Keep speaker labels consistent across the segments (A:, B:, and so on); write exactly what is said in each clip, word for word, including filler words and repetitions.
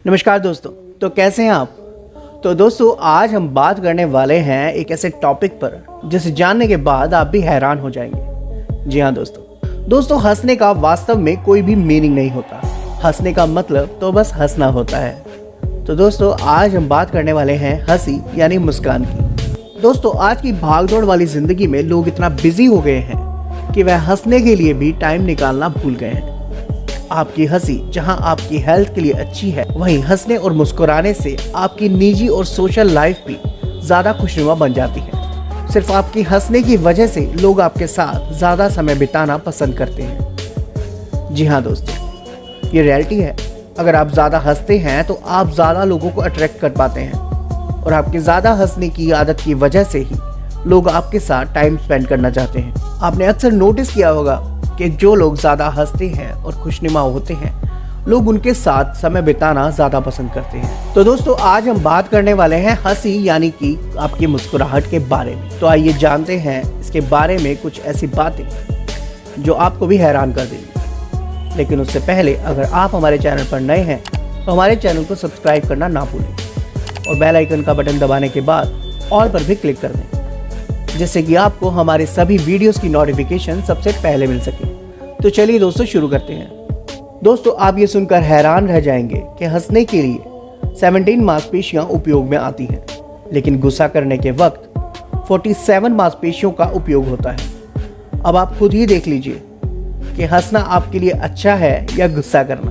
A: नमस्कार दोस्तों, तो कैसे हैं आप। तो दोस्तों आज हम बात करने वाले हैं एक ऐसे टॉपिक पर जिसे जानने के बाद आप भी हैरान हो जाएंगे। जी हाँ दोस्तों दोस्तों हंसने का वास्तव में कोई भी मीनिंग नहीं होता। हंसने का मतलब तो बस हंसना होता है। तो दोस्तों आज हम बात करने वाले हैं हंसी यानी मुस्कान की। दोस्तों आज की भागदौड़ वाली जिंदगी में लोग इतना बिजी हो गए हैं कि वह हंसने के लिए भी टाइम निकालना भूल गए हैं। आपकी हंसी जहां आपकी हेल्थ के लिए अच्छी है, वहीं हंसने और मुस्कुराने से आपकी निजी और सोशल लाइफ भी ज़्यादा खुशनुमा बन जाती है। सिर्फ आपकी हंसने की वजह से लोग आपके साथ ज़्यादा समय बिताना पसंद करते हैं। जी हाँ दोस्तों, ये रियलिटी है। अगर आप ज़्यादा हंसते हैं तो आप ज़्यादा लोगों को अट्रैक्ट कर पाते हैं और आपकी ज़्यादा हंसने की आदत की वजह से ही लोग आपके साथ टाइम स्पेंड करना चाहते हैं। आपने अक्सर नोटिस किया होगा कि जो लोग ज़्यादा हंसते हैं और खुशनुमा होते हैं, लोग उनके साथ समय बिताना ज़्यादा पसंद करते हैं। तो दोस्तों आज हम बात करने वाले हैं हंसी यानी कि आपकी मुस्कुराहट के बारे में। तो आइए जानते हैं इसके बारे में कुछ ऐसी बातें जो आपको भी हैरान कर देंगी। लेकिन उससे पहले अगर आप हमारे चैनल पर नए हैं तो हमारे चैनल को सब्सक्राइब करना ना भूलें और बेल आइकन का बटन दबाने के बाद ऑल पर भी क्लिक कर दें, जिससे कि आपको हमारे सभी वीडियोस की नोटिफिकेशन सबसे पहले मिल सके। तो चलिए दोस्तों शुरू करते हैं। दोस्तों आप ये सुनकर हैरान रह जाएंगे कि हंसने के लिए सत्रह मांसपेशियां उपयोग में आती हैं, लेकिन गुस्सा करने के वक्त सैंतालीस मांसपेशियों का उपयोग होता है। अब आप खुद ही देख लीजिए कि हंसना आपके लिए अच्छा है या गुस्सा करना।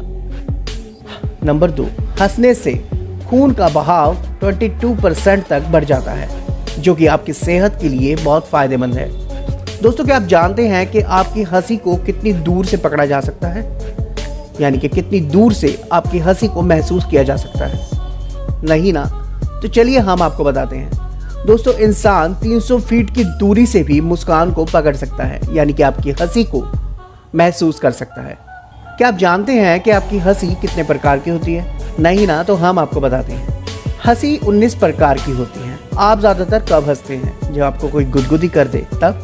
A: नंबर दो, हंसने से खून का बहाव बाईस परसेंट तक बढ़ जाता है, जो कि आपकी सेहत के लिए बहुत फायदेमंद है। दोस्तों क्या आप जानते हैं कि आपकी हंसी को कितनी दूर से पकड़ा जा सकता है, यानी कि कितनी दूर से आपकी हंसी को महसूस किया जा सकता है? नहीं ना? तो चलिए हम आपको बताते हैं। दोस्तों इंसान तीन सौ फीट की दूरी से भी मुस्कान को पकड़ सकता है, यानी कि आपकी हंसी को महसूस कर सकता है। क्या आप जानते हैं कि आपकी हंसी कितने प्रकार की होती है? नहीं ना? तो हम आपको बताते हैं। हंसी उन्नीस प्रकार की होती है। आप ज़्यादातर कब हंसते हैं? जब आपको कोई गुदगुदी कर दे तब।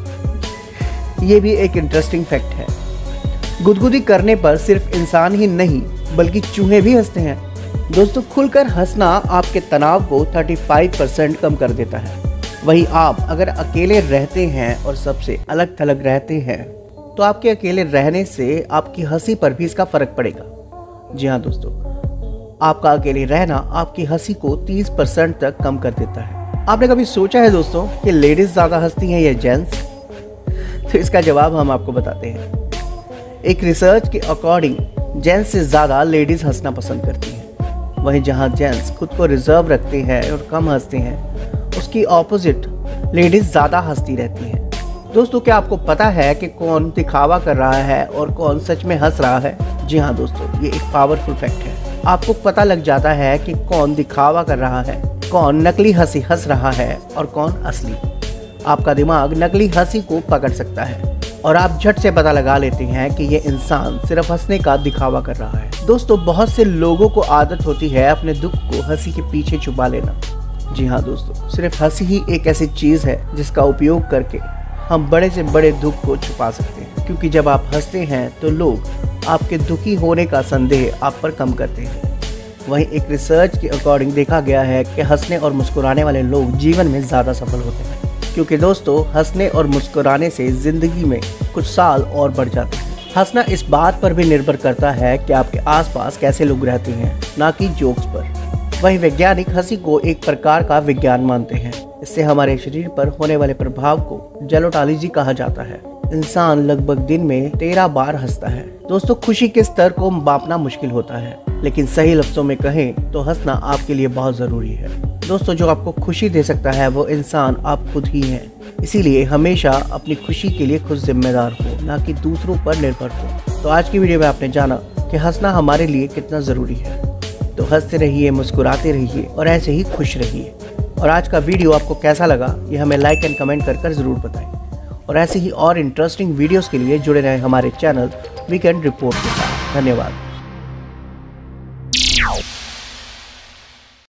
A: ये भी एक इंटरेस्टिंग फैक्ट है। गुदगुदी करने पर सिर्फ इंसान ही नहीं बल्कि चूहे भी हंसते हैं। दोस्तों खुलकर हंसना आपके तनाव को पैंतीस परसेंट कम कर देता है। वहीं आप अगर अकेले रहते हैं और सबसे अलग थलग रहते हैं तो आपके अकेले रहने से आपकी हंसी पर भी इसका फर्क पड़ेगा। जी हाँ दोस्तों, आपका अकेले रहना आपकी हंसी को तीस परसेंट तक कम कर देता है। आपने कभी सोचा है दोस्तों कि लेडीज ज़्यादा हंसती हैं या जेंट्स? तो इसका जवाब हम आपको बताते हैं। एक रिसर्च के अकॉर्डिंग जेंट्स से ज़्यादा लेडीज हंसना पसंद करती हैं। वहीं जहां जेंट्स खुद को रिजर्व रखते हैं और कम हंसते हैं, उसकी ऑपोजिट लेडीज ज़्यादा हंसती रहती हैं। दोस्तों क्या आपको पता है कि कौन दिखावा कर रहा है और कौन सच में हंस रहा है? जी हाँ दोस्तों, ये एक पावरफुल फैक्ट है। आपको पता लग जाता है कि कौन दिखावा कर रहा है, कौन नकली हंसी हंस रहा है और कौन असली। आपका दिमाग नकली हंसी को पकड़ सकता है और आप झट से पता लगा लेते हैं कि ये इंसान सिर्फ हंसने का दिखावा कर रहा है। दोस्तों बहुत से लोगों को आदत होती है अपने दुख को हंसी के पीछे छुपा लेना। जी हाँ दोस्तों, सिर्फ हंसी ही एक ऐसी चीज़ है जिसका उपयोग करके हम बड़े से बड़े दुख को छुपा सकते हैं, क्योंकि जब आप हंसते हैं तो लोग आपके दुखी होने का संदेह आप पर कम करते हैं। वहीं एक रिसर्च के अकॉर्डिंग देखा गया है कि हंसने और मुस्कुराने वाले लोग जीवन में ज़्यादा सफल होते हैं, क्योंकि दोस्तों हंसने और मुस्कुराने से ज़िंदगी में कुछ साल और बढ़ जाते हैं। हंसना इस बात पर भी निर्भर करता है कि आपके आसपास कैसे लोग रहते हैं, ना कि जोक्स पर। वहीं वैज्ञानिक हंसी को एक प्रकार का विज्ञान मानते हैं। इससे हमारे शरीर पर होने वाले प्रभाव को जेलोटालजी कहा जाता है। इंसान लगभग दिन में तेरह बार हंसता है। दोस्तों खुशी के स्तर को मापना मुश्किल होता है, लेकिन सही लफ्जों में कहें तो हंसना आपके लिए बहुत ज़रूरी है। दोस्तों जो आपको खुशी दे सकता है वो इंसान आप खुद ही हैं। इसीलिए हमेशा अपनी खुशी के लिए खुद जिम्मेदार हो, ना कि दूसरों पर निर्भर हो। तो आज की वीडियो में आपने जाना कि हंसना हमारे लिए कितना ज़रूरी है। तो हंसते रहिए, मुस्कुराते रहिए और ऐसे ही खुश रहिए। और आज का वीडियो आपको कैसा लगा ये हमें लाइक एंड कमेंट कर कर ज़रूर बताएं। और ऐसे ही और इंटरेस्टिंग वीडियोस के लिए जुड़े रहें हमारे चैनल वीकेंड रिपोर्ट के साथ। धन्यवाद।